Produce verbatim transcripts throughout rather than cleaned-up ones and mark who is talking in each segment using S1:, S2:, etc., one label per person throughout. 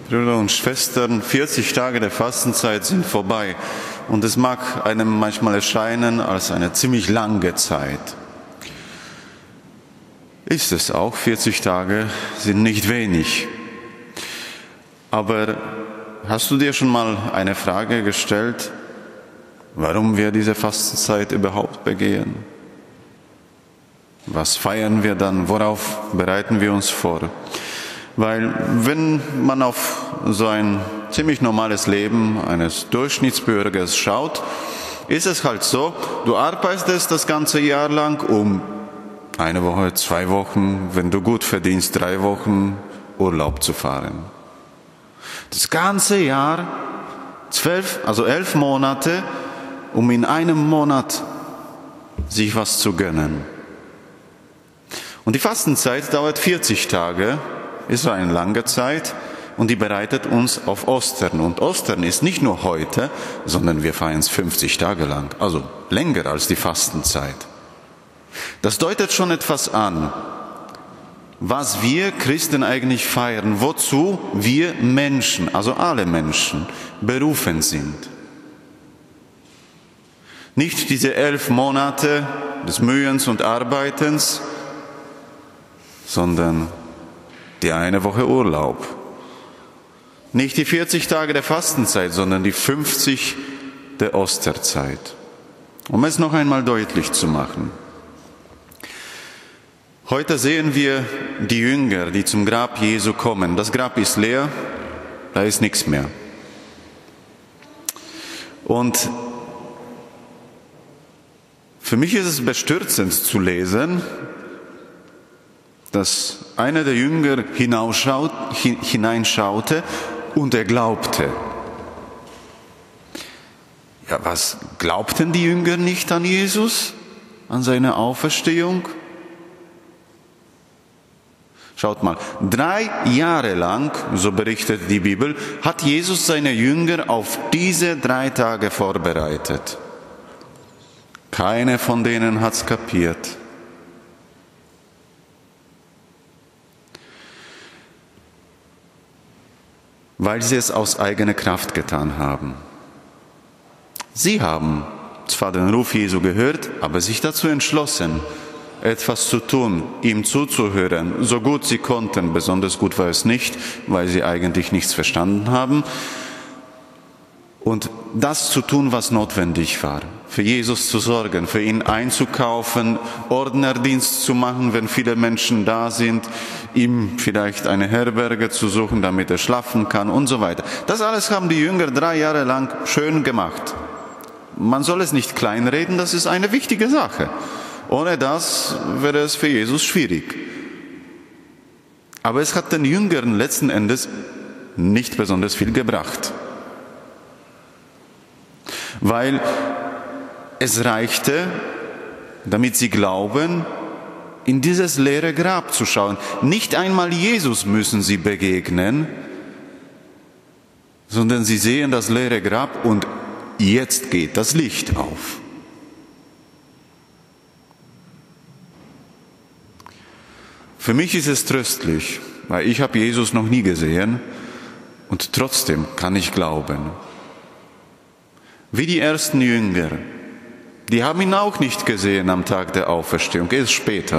S1: Brüder und Schwestern, vierzig Tage der Fastenzeit sind vorbei und es mag einem manchmal erscheinen als eine ziemlich lange Zeit. Ist es auch, vierzig Tage sind nicht wenig. Aber hast du dir schon mal eine Frage gestellt, warum wir diese Fastenzeit überhaupt begehen? Was feiern wir dann? Worauf bereiten wir uns vor? Weil wenn man auf so ein ziemlich normales Leben eines Durchschnittsbürgers schaut, ist es halt so, du arbeitest das ganze Jahr lang, um eine Woche, zwei Wochen, wenn du gut verdienst, drei Wochen Urlaub zu fahren. Das ganze Jahr, zwölf, also elf Monate, um in einem Monat sich was zu gönnen. Und die Fastenzeit dauert vierzig Tage, ist eine lange Zeit und die bereitet uns auf Ostern. Und Ostern ist nicht nur heute, sondern wir feiern es fünfzig Tage lang, also länger als die Fastenzeit. Das deutet schon etwas an, was wir Christen eigentlich feiern, wozu wir Menschen, also alle Menschen, berufen sind. Nicht diese elf Monate des Mühens und Arbeitens, sondern die eine Woche Urlaub. Nicht die vierzig Tage der Fastenzeit, sondern die fünfzig der Osterzeit. Um es noch einmal deutlich zu machen. Heute sehen wir die Jünger, die zum Grab Jesu kommen. Das Grab ist leer, da ist nichts mehr. Und für mich ist es bestürzend zu lesen, dass einer der Jünger hineinschaute und er glaubte. Ja, was glaubten die Jünger nicht an Jesus, an seine Auferstehung? Schaut mal, drei Jahre lang, so berichtet die Bibel, hat Jesus seine Jünger auf diese drei Tage vorbereitet. Keine von denen hat es kapiert. Weil sie es aus eigener Kraft getan haben. Sie haben zwar den Ruf Jesu gehört, aber sich dazu entschlossen, etwas zu tun, ihm zuzuhören, so gut sie konnten. Besonders gut war es nicht, weil sie eigentlich nichts verstanden haben. Und das zu tun, was notwendig war. Für Jesus zu sorgen, für ihn einzukaufen, Ordnerdienst zu machen, wenn viele Menschen da sind, ihm vielleicht eine Herberge zu suchen, damit er schlafen kann und so weiter. Das alles haben die Jünger drei Jahre lang schön gemacht. Man soll es nicht kleinreden, das ist eine wichtige Sache. Ohne das wäre es für Jesus schwierig. Aber es hat den Jüngern letzten Endes nicht besonders viel gebracht. Weil es reichte, damit sie glauben, in dieses leere Grab zu schauen. Nicht einmal Jesus müssen sie begegnen, sondern sie sehen das leere Grab und jetzt geht das Licht auf. Für mich ist es tröstlich, weil ich habe Jesus noch nie gesehen und trotzdem kann ich glauben. Wie die ersten Jünger, die haben ihn auch nicht gesehen am Tag der Auferstehung, erst später.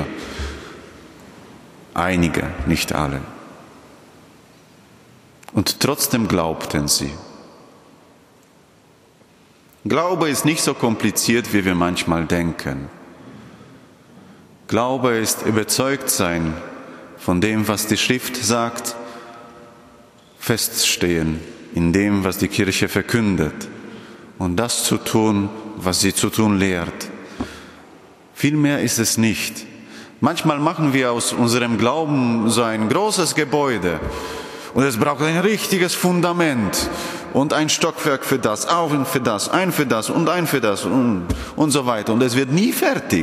S1: Einige, nicht alle. Und trotzdem glaubten sie. Glaube ist nicht so kompliziert, wie wir manchmal denken. Glaube ist überzeugt sein von dem, was die Schrift sagt, feststehen in dem, was die Kirche verkündet und das zu tun, was sie zu tun lehrt. Viel mehr ist es nicht. Manchmal machen wir aus unserem Glauben so ein großes Gebäude und es braucht ein richtiges Fundament und ein Stockwerk für das, auch für das, ein für das und ein für das und, und so weiter. Und es wird nie fertig,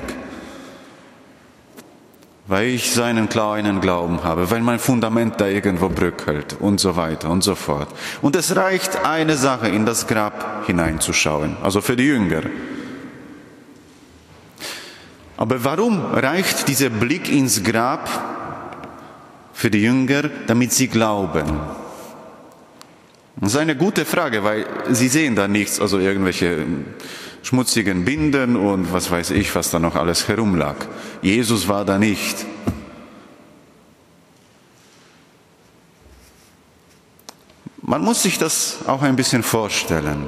S1: weil ich seinen kleinen Glauben habe, weil mein Fundament da irgendwo bröckelt und so weiter und so fort. Und es reicht eine Sache, in das Grab hineinzuschauen, also für die Jünger. Aber warum reicht dieser Blick ins Grab für die Jünger, damit sie glauben? Das ist eine gute Frage, weil sie sehen da nichts, also irgendwelche schmutzigen Binden und was weiß ich, was da noch alles herumlag. Jesus war da nicht. Man muss sich das auch ein bisschen vorstellen.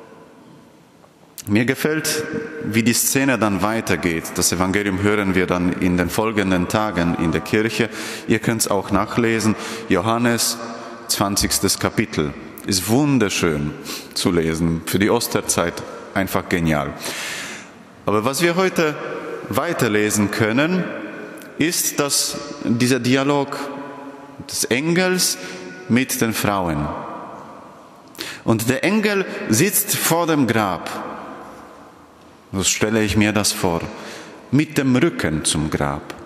S1: Mir gefällt, wie die Szene dann weitergeht. Das Evangelium hören wir dann in den folgenden Tagen in der Kirche. Ihr könnt es auch nachlesen. Johannes, zwanzigstes Kapitel. Ist wunderschön zu lesen. Für die Osterzeit einfach genial. Aber was wir heute weiterlesen können, ist, dass dieser Dialog des Engels mit den Frauen. Und der Engel sitzt vor dem Grab. So stelle ich mir das vor. Mit dem Rücken zum Grab.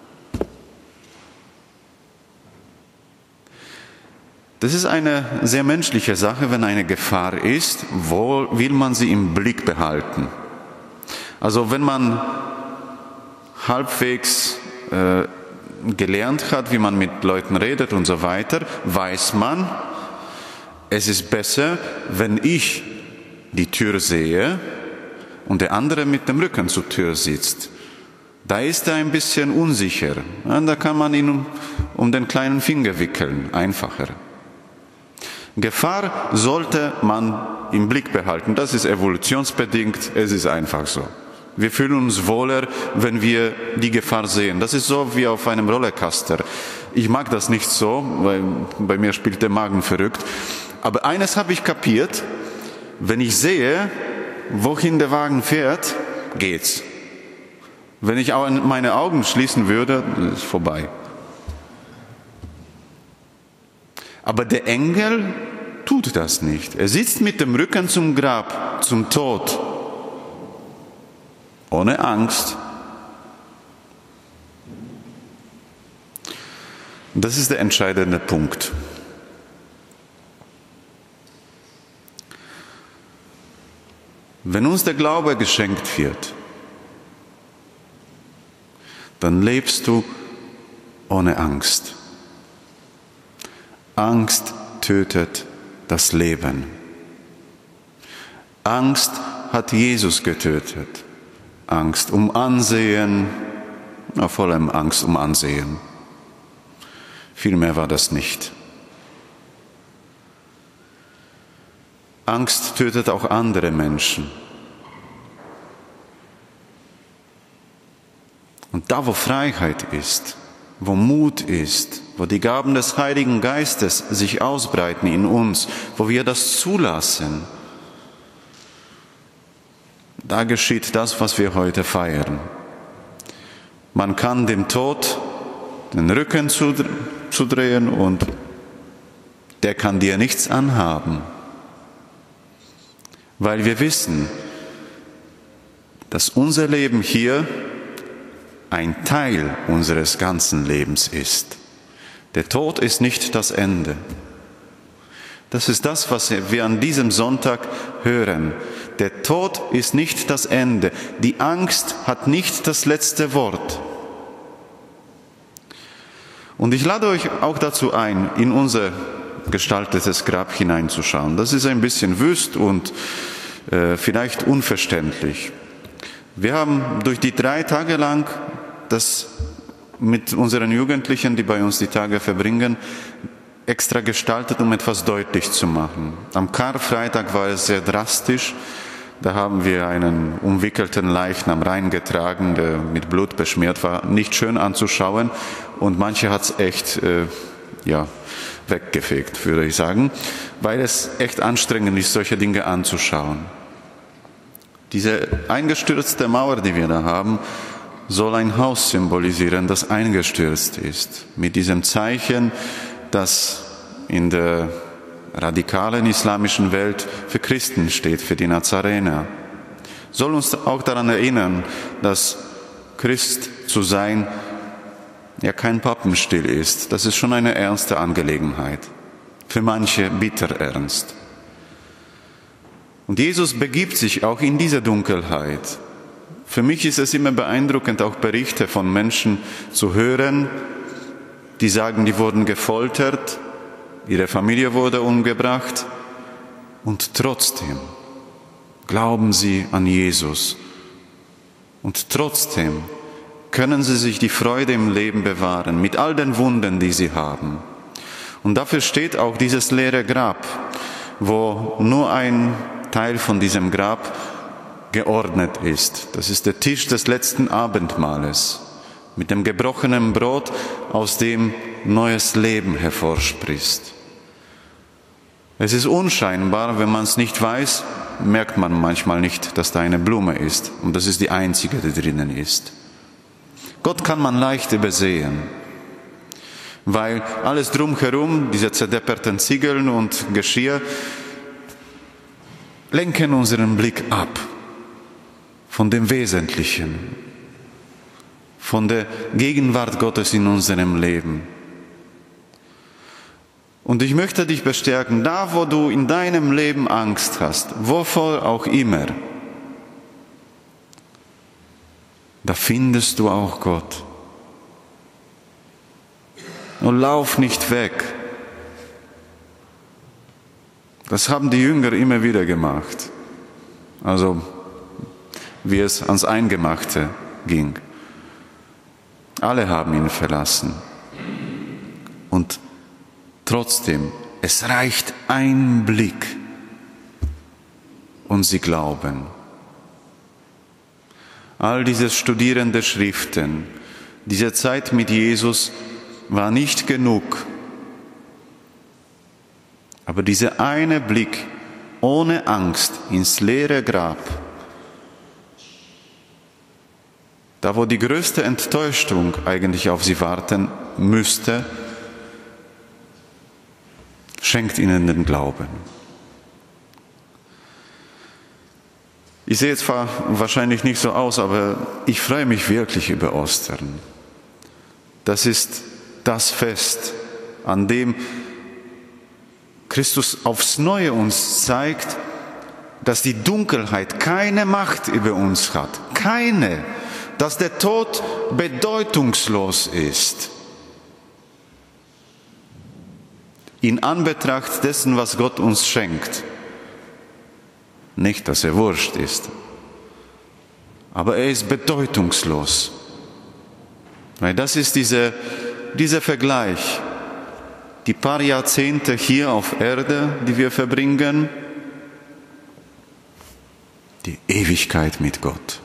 S1: Das ist eine sehr menschliche Sache, wenn eine Gefahr ist, wo will man sie im Blick behalten? Also wenn man halbwegs äh, gelernt hat, wie man mit Leuten redet und so weiter, weiß man, es ist besser, wenn ich die Tür sehe und der andere mit dem Rücken zur Tür sitzt. Da ist er ein bisschen unsicher. Ja, da kann man ihn um, um den kleinen Finger wickeln, einfacher. Gefahr sollte man im Blick behalten. Das ist evolutionsbedingt, es ist einfach so. Wir fühlen uns wohler, wenn wir die Gefahr sehen. Das ist so wie auf einem Rollercoaster. Ich mag das nicht so, weil bei mir spielt der Magen verrückt. Aber eines habe ich kapiert: Wenn ich sehe, wohin der Wagen fährt, geht's. Wenn ich auch meine Augen schließen würde, ist vorbei. Aber der Engel tut das nicht. Er sitzt mit dem Rücken zum Grab, zum Tod. Ohne Angst. Das ist der entscheidende Punkt. Wenn uns der Glaube geschenkt wird, dann lebst du ohne Angst. Angst tötet das Leben. Angst hat Jesus getötet. Angst um Ansehen, na, vor allem Angst um Ansehen. Viel mehr war das nicht. Angst tötet auch andere Menschen. Und da, wo Freiheit ist, wo Mut ist, wo die Gaben des Heiligen Geistes sich ausbreiten in uns, wo wir das zulassen, da geschieht das, was wir heute feiern. Man kann dem Tod den Rücken zudrehen und der kann dir nichts anhaben, weil wir wissen, dass unser Leben hier ein Teil unseres ganzen Lebens ist. Der Tod ist nicht das Ende. Das ist das, was wir an diesem Sonntag hören. Der Tod ist nicht das Ende. Die Angst hat nicht das letzte Wort. Und ich lade euch auch dazu ein, in unser gestaltetes Grab hineinzuschauen. Das ist ein bisschen wüst und äh, vielleicht unverständlich. Wir haben durch die drei Tage lang das mit unseren Jugendlichen, die bei uns die Tage verbringen, extra gestaltet, um etwas deutlich zu machen. Am Karfreitag war es sehr drastisch. Da haben wir einen umwickelten Leichnam reingetragen, der mit Blut beschmiert war. Nicht schön anzuschauen und manche hat es echt äh, ja, weggefegt, würde ich sagen, weil es echt anstrengend ist, solche Dinge anzuschauen. Diese eingestürzte Mauer, die wir da haben, soll ein Haus symbolisieren, das eingestürzt ist. Mit diesem Zeichen, das in der radikalen islamischen Welt für Christen steht, für die Nazarener. Soll uns auch daran erinnern, dass Christ zu sein ja kein Pappenstiel ist. Das ist schon eine ernste Angelegenheit. Für manche bitter ernst. Und Jesus begibt sich auch in diese Dunkelheit. Für mich ist es immer beeindruckend, auch Berichte von Menschen zu hören, die sagen, die wurden gefoltert, ihre Familie wurde umgebracht, Und trotzdem glauben sie an Jesus. Und trotzdem können sie sich die Freude im Leben bewahren, mit all den Wunden, die sie haben. Und dafür steht auch dieses leere Grab, wo nur ein Teil von diesem Grab geordnet ist. Das ist der Tisch des letzten Abendmahles mit dem gebrochenen Brot, aus dem neues Leben hervorsprießt. Es ist unscheinbar, wenn man es nicht weiß, merkt man manchmal nicht, dass da eine Blume ist und das ist die einzige, die drinnen ist. Gott kann man leicht übersehen, weil alles drumherum, diese zerdepperten Ziegeln und Geschirr, lenken unseren Blick ab von dem Wesentlichen, von der Gegenwart Gottes in unserem Leben. Und ich möchte dich bestärken, da wo du in deinem Leben Angst hast, wovor auch immer, da findest du auch Gott. Und lauf nicht weg. Das haben die Jünger immer wieder gemacht. Also, wie es ans Eingemachte ging. Alle haben ihn verlassen. Und trotzdem, es reicht ein Blick und sie glauben. All dieses Studieren der Schriften, diese Zeit mit Jesus war nicht genug. Aber dieser eine Blick ohne Angst ins leere Grab, da wo die größte Enttäuschung eigentlich auf sie warten müsste, schenkt ihnen den Glauben. Ich sehe zwar wahrscheinlich nicht so aus, aber ich freue mich wirklich über Ostern. Das ist das Fest, an dem Christus aufs Neue uns zeigt, dass die Dunkelheit keine Macht über uns hat. Keine. Dass der Tod bedeutungslos ist. In Anbetracht dessen, was Gott uns schenkt. Nicht, dass er wurscht ist, aber er ist bedeutungslos. Weil das ist diese, dieser Vergleich. Die paar Jahrzehnte hier auf Erde, die wir verbringen, die Ewigkeit mit Gott.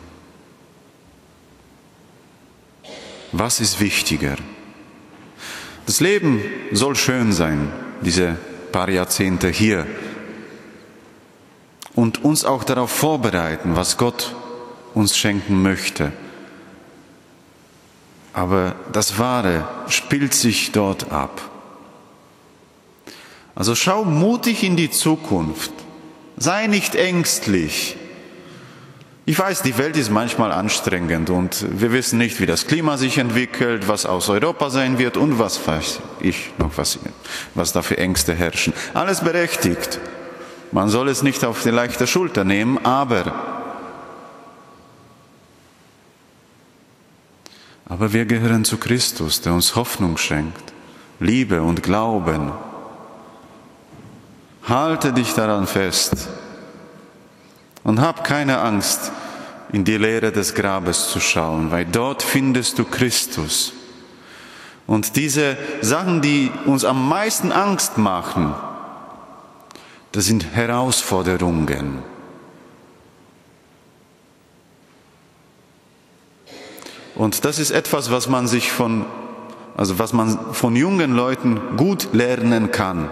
S1: Was ist wichtiger? Das Leben soll schön sein, diese paar Jahrzehnte hier. Und uns auch darauf vorbereiten, was Gott uns schenken möchte. Aber das Wahre spielt sich dort ab. Also schau mutig in die Zukunft. Sei nicht ängstlich. Ich weiß, die Welt ist manchmal anstrengend und wir wissen nicht, wie das Klima sich entwickelt, was aus Europa sein wird und was weiß ich noch, was, was da für Ängste herrschen. Alles berechtigt. Man soll es nicht auf die leichte Schulter nehmen, aber, aber wir gehören zu Christus, der uns Hoffnung schenkt, Liebe und Glauben. Halte dich daran fest und hab keine Angst, in die Leere des Grabes zu schauen, weil dort findest du Christus. Und diese Sachen, die uns am meisten Angst machen, das sind Herausforderungen. Und das ist etwas, was man sich von, also was man von jungen Leuten gut lernen kann.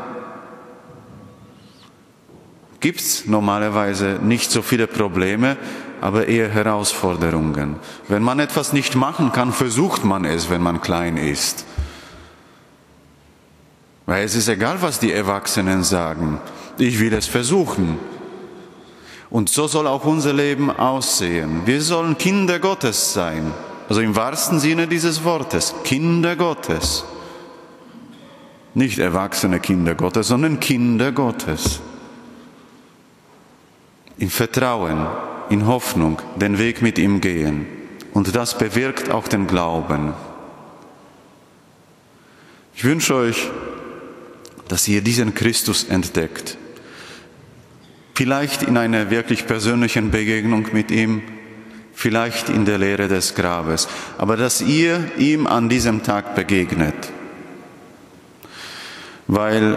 S1: Gibt es normalerweise nicht so viele Probleme, aber eher Herausforderungen. Wenn man etwas nicht machen kann, versucht man es, wenn man klein ist. Weil es ist egal, was die Erwachsenen sagen. Ich will es versuchen. Und so soll auch unser Leben aussehen. Wir sollen Kinder Gottes sein. Also im wahrsten Sinne dieses Wortes. Kinder Gottes. Nicht erwachsene Kinder Gottes, sondern Kinder Gottes. In Vertrauen, in Hoffnung den Weg mit ihm gehen. Und das bewirkt auch den Glauben. Ich wünsche euch, dass ihr diesen Christus entdeckt. vielleicht in einer wirklich persönlichen Begegnung mit ihm, vielleicht in der Leere des Grabes, aber dass ihr ihm an diesem Tag begegnet. Weil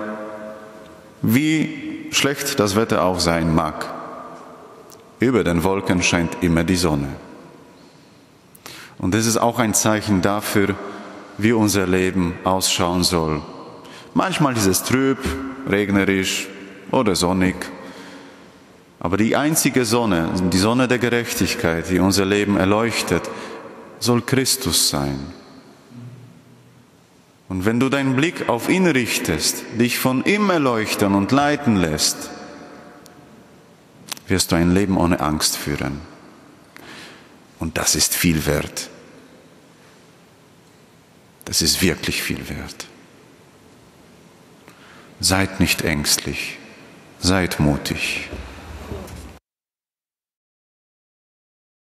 S1: wie schlecht das Wetter auch sein mag, über den Wolken scheint immer die Sonne. Und das ist auch ein Zeichen dafür, wie unser Leben ausschauen soll. Manchmal ist es trüb, regnerisch oder sonnig. Aber die einzige Sonne, die Sonne der Gerechtigkeit, die unser Leben erleuchtet, soll Christus sein. Und wenn du deinen Blick auf ihn richtest, dich von ihm erleuchten und leiten lässt, wirst du ein Leben ohne Angst führen. Und das ist viel wert. Das ist wirklich viel wert. Seid nicht ängstlich, seid mutig.